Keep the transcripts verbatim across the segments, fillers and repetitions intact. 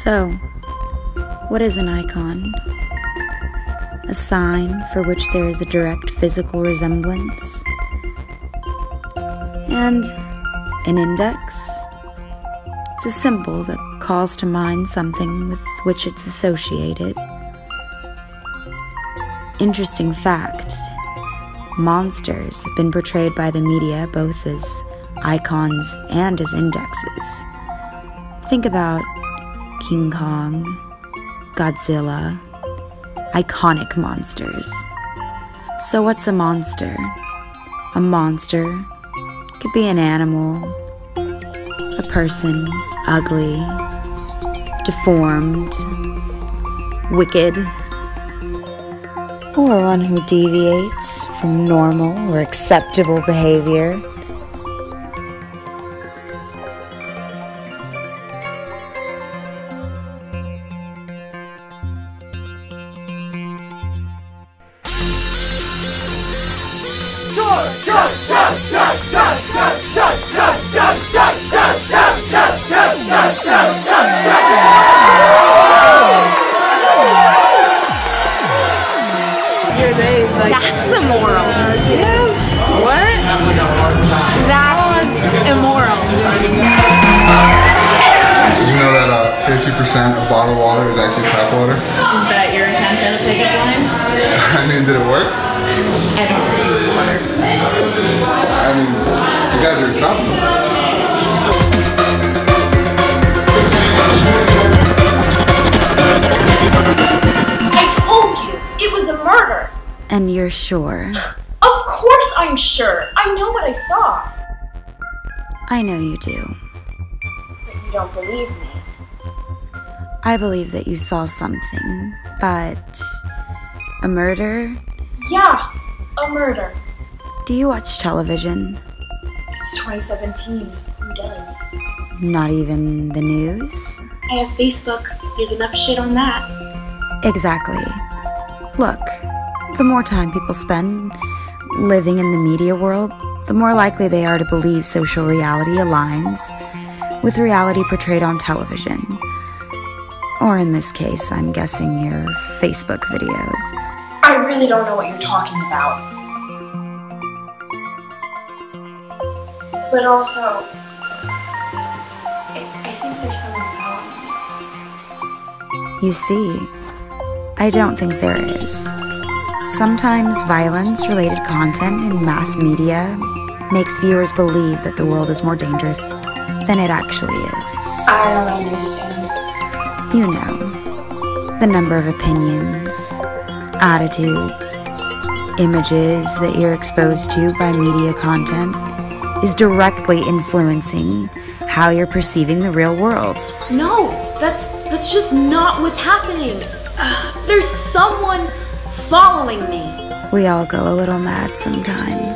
So, what is an icon? A sign for which there is a direct physical resemblance. And an index? It's a symbol that calls to mind something with which it's associated. Interesting fact, monsters have been portrayed by the media both as icons and as indexes. Think about King Kong, Godzilla, iconic monsters. So what's a monster? A monster could be an animal, a person, ugly, deformed, wicked, or one who deviates from normal or acceptable behavior. That's immoral. Yeah. What? That's immoral. Did you know that uh, fifty percent of bottled water is actually tap water? Is that your attempt at a pickup line? I mean, did it work? I don't drink water. I mean, you guys are something. I told you, it was a murder. And you're sure? Of course I'm sure. I know what I saw. I know you do. But you don't believe me. I believe that you saw something, but a murder? Yeah, a murder. Do you watch television? It's twenty seventeen. Who does? Not even the news? I have Facebook. There's enough shit on that. Exactly. Look, the more time people spend living in the media world, the more likely they are to believe social reality aligns with reality portrayed on television. Or in this case, I'm guessing your Facebook videos. I really don't know what you're talking about. But also, I, I think there's something wrong. You see, I don't think there is. Sometimes violence-related content in mass media makes viewers believe that the world is more dangerous than it actually is. I don't understand. You know, the number of opinions, attitudes, images that you're exposed to by media content is directly influencing how you're perceiving the real world. No, that's that's just not what's happening. Uh, there's someone following me. We all go a little mad sometimes.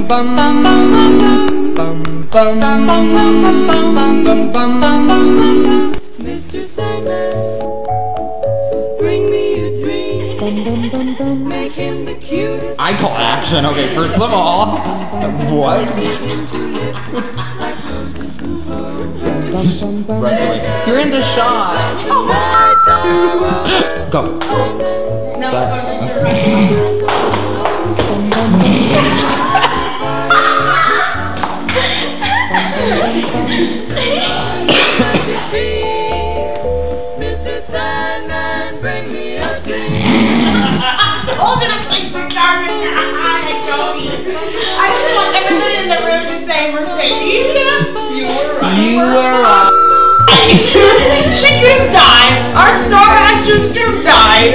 bum bum bum bum bum bum bum bum bum bum bum. Mister Sandman, bring me a dream. Make him the cutest. I call action. Okay, first of all, what? Right away. You're in the shot. Go. No, Sorry. you're right. Mister Sandman, bring me a dream. I told you to place the garbage. I told you. I just want everybody in the room to say Mercedes. You were right. You were right. She could have died. Our star actress could have died.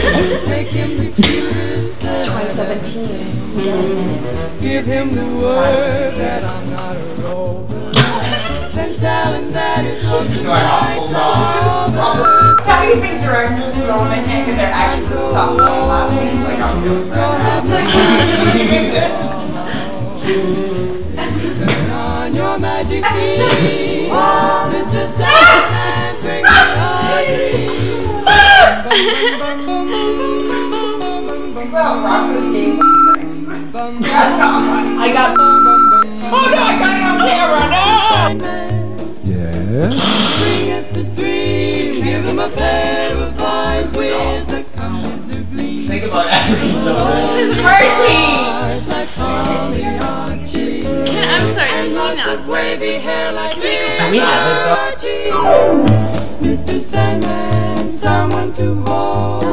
It's twenty seventeen. Give him the word that I'm not a robot. Then tell him that it's for tonight's over. How do you think directors go on the hand because their actors stop laughing like I'm doing right now? On your magic beam, Mister Sandman, bring me a dream. I got. Oh no, I got it on camera. No. Yes. Bring us a dream. Give him a pair of eyes with a computer gleam. Think about African children. Like Pagliacci. Can, I'm sorry, And can you lots not of wavy hair like We have it Mister Sandman, someone to hold.